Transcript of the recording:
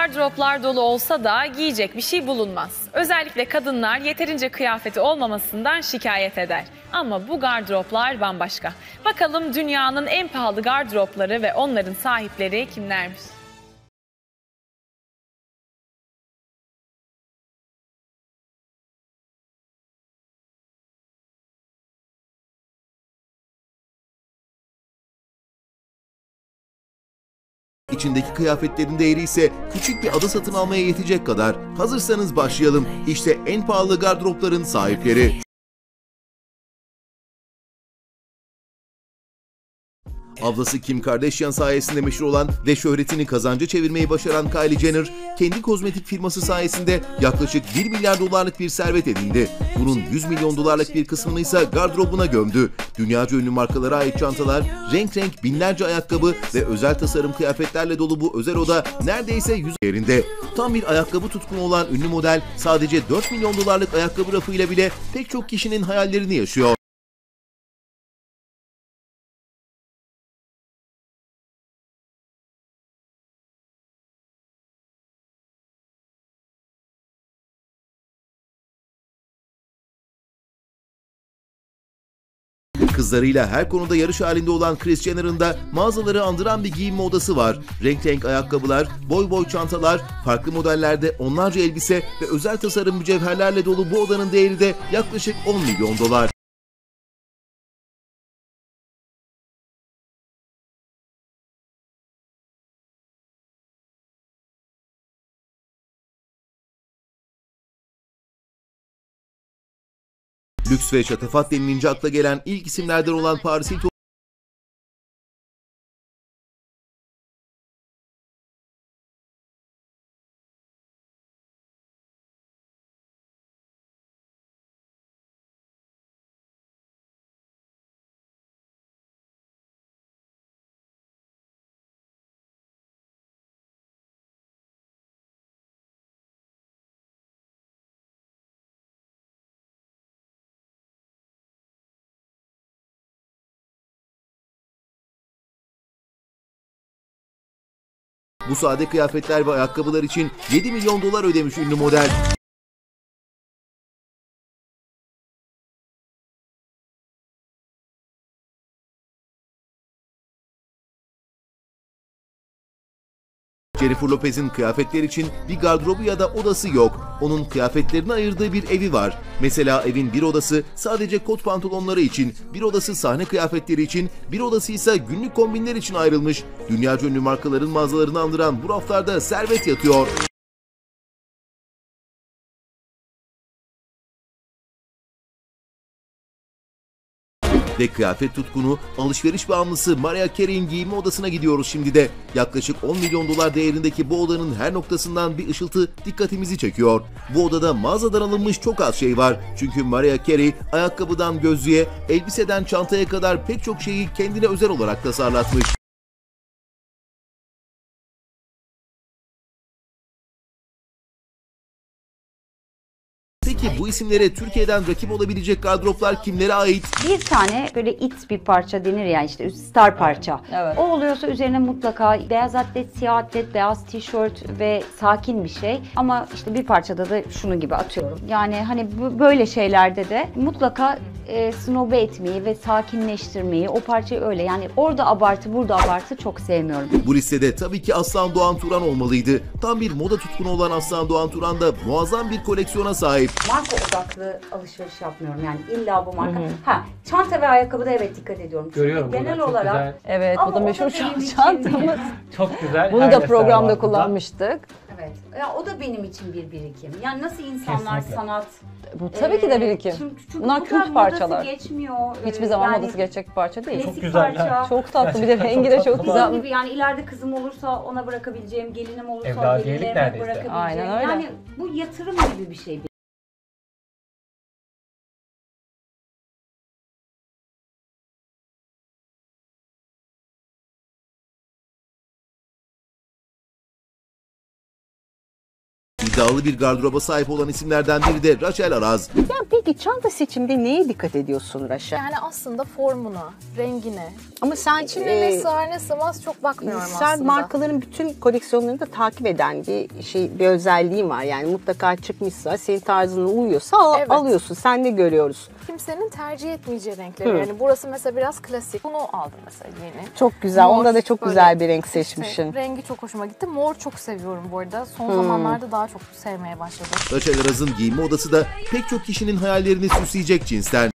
Gardıroplar dolu olsa da giyecek bir şey bulunmaz. Özellikle kadınlar yeterince kıyafeti olmamasından şikayet eder. Ama bu gardıroplar bambaşka. Bakalım dünyanın en pahalı gardıropları ve onların sahipleri kimlermiş? İçindeki kıyafetlerin değeri ise küçük bir ada satın almaya yetecek kadar. Hazırsanız başlayalım. İşte en pahalı gardıropların sahipleri. Ablası Kim Kardashian sayesinde meşhur olan ve şöhretini kazanca çevirmeyi başaran Kylie Jenner, kendi kozmetik firması sayesinde yaklaşık 1 milyar dolarlık bir servet edindi. Bunun 100 milyon dolarlık bir kısmını ise gardırobuna gömdü. Dünyaca ünlü markalara ait çantalar, renk renk binlerce ayakkabı ve özel tasarım kıyafetlerle dolu bu özel oda neredeyse 100 değerinde. Tam bir ayakkabı tutkunu olan ünlü model sadece 4 milyon dolarlık ayakkabı rafıyla bile pek çok kişinin hayallerini yaşıyor. Kızlarıyla her konuda yarış halinde olan Kris Jenner'ın da mağazaları andıran bir giyinme odası var. Renk renk ayakkabılar, boy boy çantalar, farklı modellerde onlarca elbise ve özel tasarım mücevherlerle dolu bu odanın değeri de yaklaşık 10 milyon dolar. Lüks ve şatafat denilince akla gelen ilk isimlerden olan Paris Hilton, bu sade kıyafetler ve ayakkabılar için 7 milyon dolar ödemiş ünlü model. Jennifer Lopez'in kıyafetler için bir gardırobu ya da odası yok. Onun kıyafetlerini ayırdığı bir evi var. Mesela evin bir odası sadece kot pantolonları için, bir odası sahne kıyafetleri için, bir odası ise günlük kombinler için ayrılmış. Dünyaca ünlü markaların mağazalarını andıran bu raflarda servet yatıyor. Ve kıyafet tutkunu, alışveriş bağımlısı Mariah Carey'in giyinme odasına gidiyoruz şimdi de. Yaklaşık 10 milyon dolar değerindeki bu odanın her noktasından bir ışıltı dikkatimizi çekiyor. Bu odada mağazadan alınmış çok az şey var. Çünkü Mariah Carey ayakkabıdan gözlüğe, elbiseden çantaya kadar pek çok şeyi kendine özel olarak tasarlatmış. Peki bu isimlere Türkiye'den rakip olabilecek gardıroplar kimlere ait? Bir tane böyle it bir parça denir ya, işte star parça. Evet. O oluyorsa üzerine mutlaka beyaz atlet, siyah atlet, beyaz tişört ve sakin bir şey. Ama işte bir parçada da şunu gibi atıyorum. Yani hani böyle şeylerde de mutlaka snobe etmeyi ve sakinleştirmeyi, o parçayı öyle. Yani orada abartı, burada abartı çok sevmiyorum. Bu listede tabii ki Aslan Doğan Turan olmalıydı. Tam bir moda tutkunu olan Aslan Doğan Turan da muazzam bir koleksiyona sahip. Marka odaklı alışveriş yapmıyorum, yani illa bu marka. Çanta ve ayakkabıda evet dikkat ediyorum. Çünkü Görüyorum genel çok olarak. güzel. Evet, Ama bu da meşhur o da benim için çantamız. Çok güzel. Bunu her da eser programda var burada. kullanmıştık. Evet. Ya o da benim için bir birikim. Yani nasıl insanlar Kesinlikle. sanat. Bu tabii ki de birikim. Çünkü Bunlar bu kadar kült parçalar. modası geçmiyor. Hiçbir zaman Yani modası geçecek bir parça değil. klasik Çok güzeller. parça. Çok tatlı, bir de Gerçekten rengi de çok çok tatlı. güzel. Gibi yani ileride kızım olursa ona bırakabileceğim, gelinim olursa Evladiyelik gelinlerime neredeyse. bırakabileceğim. Aynen öyle. Yani bu yatırım gibi bir şey. İddialı bir gardıroba sahip olan isimlerden biri de Rachel Araz. Ya peki çanta seçimde neye dikkat ediyorsun Raşa? Yani aslında formuna, rengine, Ama sen içine ne sığar ne sığmaz çok bakmıyorum sen aslında. markaların bütün koleksiyonlarını da takip eden bir özelliğin var. Yani mutlaka çıkmışsa, senin tarzına uyuyorsa Evet. alıyorsun. Sen de görüyoruz. Kimsenin tercih etmeyeceği renkleri. Yani burası mesela biraz klasik. Bunu aldım mesela yeni. Çok güzel. Mor, Onda da çok böyle güzel bir renk işte seçmişsin. rengi çok hoşuma gitti. Mor çok seviyorum bu arada. Son zamanlarda daha çok sevmeye başladım. Rachel Araz'ın giyinme odası da pek çok kişinin hayallerini süsleyecek cinsten.